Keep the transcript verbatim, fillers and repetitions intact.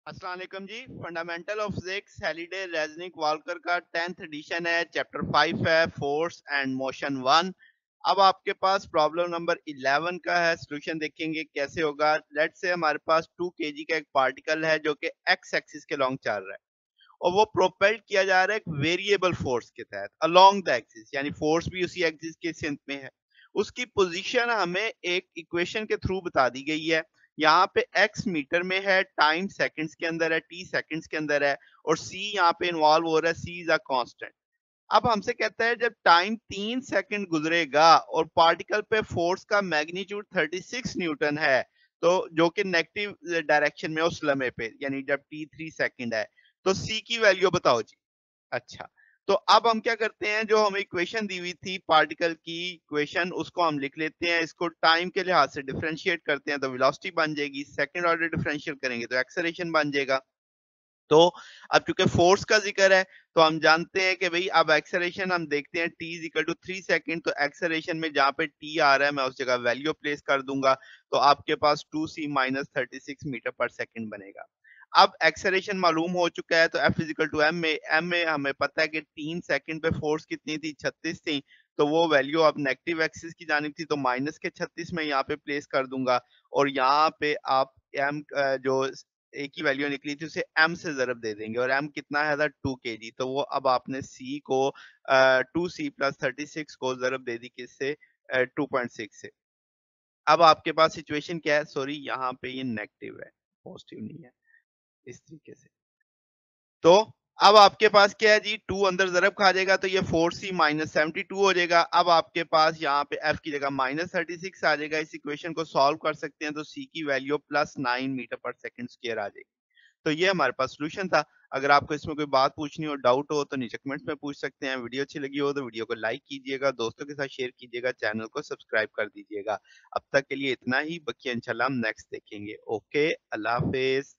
अस्सलाम वालेकुम जी। Fundamental of physics Halliday Resnick Walker का टेंथ एडिशन है। चैप्टर फाइव है फोर्स एंड मोशन वन। अब आपके पास प्रॉब्लम नंबर इलेवन का है। सॉल्यूशन देखेंगे कैसे होगा। लेट्स से हमारे पास टू केजी का एक पार्टिकल है जो कि एक्स एक्सिस के लॉन्ग चल रहा है और वो प्रोपेल्ड किया जा रहा है एक वेरिएबल फोर्स के तहत अलोंग द एक्सिस, यानी फोर्स भी उसी एक्सिस के सिंथ में है। उसकी पोजीशन हमें एक इक्वेशन के थ्रू बता दी गई है। यहाँ पे x मीटर में है, टाइम सेकंड्स के अंदर है, t सेकंड्स के अंदर है और c यहाँ पे इन्वॉल्व हो रहा है, c इज अ कांस्टेंट। अब हमसे कहता है जब टाइम तीन सेकंड गुजरेगा और पार्टिकल पे फोर्स का मैग्नीट्यूड छत्तीस न्यूटन है, तो जो कि नेगेटिव डायरेक्शन में उस लम्हे पे, यानी जब टी थ्री सेकंड है, तो c की वैल्यू बताओ जी। अच्छा, तो अब हम क्या करते हैं, जो हमें इक्वेशन दी हुई थी पार्टिकल की इक्वेशन, उसको हम लिख लेते हैं। इसको टाइम के लिहाज से डिफरेंशिएट करते हैं तो वेलोसिटी बन जाएगी। सेकंड ऑर्डर डिफरेंशिएट करेंगे तो एक्सेलरेशन बन जाएगा। तो अब चूंकि फोर्स का जिक्र है तो हम जानते हैं कि भाई अब एक्सेलरेशन हम देखते हैं t is equal to three second. तो एक्सेलरेशन में जहां पे t आ रहा है मैं उस जगह वैल्यू प्लेस कर दूंगा, तो आपके पास two C minus thirty six metre पर सेकेंड बनेगा। अब एक्सेलरेशन मालूम हो चुका है तो F इजिकल टू एम में m में हमें पता है कि तीन सेकंड पे फोर्स कितनी थी, छत्तीस थी। तो वो वैल्यू अब नेगेटिव एक्सिस की जानिब थी तो माइनस के छत्तीस में यहाँ पे प्लेस कर दूंगा और यहाँ पे आप m जो ए की वैल्यू निकली थी उसे m से ज़रब दे देंगे और m कितना है था टू केजी। तो वो अब आपने c को two C plus thirty six को ज़रब दे दी किससे, टू पॉइंट सिक्स से। अब आपके पास सिचुएशन क्या है, सॉरी यहाँ पे ये नेगेटिव है, पॉजिटिव नहीं है, इस तरीके से। तो अब आपके पास क्या है जी, टू अंदर ज़रब खा जाएगा तो ये four C minus seventy two हो जाएगा। अब आपके पास यहाँ पे f की जगह माइनस थर्टी सिक्स आ जाएगा। इस इक्वेशन को सॉल्व कर सकते हैं तो c की वैल्यू प्लस नाइन मीटर पर सेकंड स्क्वायर आ जाएगी। तो ये हमारे पास सॉल्यूशन था। अगर आपको इसमें कोई बात पूछनी हो, डाउट हो तो नीचे कमेंट्स में पूछ सकते हैं। वीडियो अच्छी लगी हो तो वीडियो को लाइक कीजिएगा, दोस्तों के साथ शेयर कीजिएगा, चैनल को सब्सक्राइब कर दीजिएगा। अब तक के लिए इतना ही, बाकी इंशाल्लाह हम नेक्स्ट देखेंगे। ओके, अल्लाह हाफ़िज़।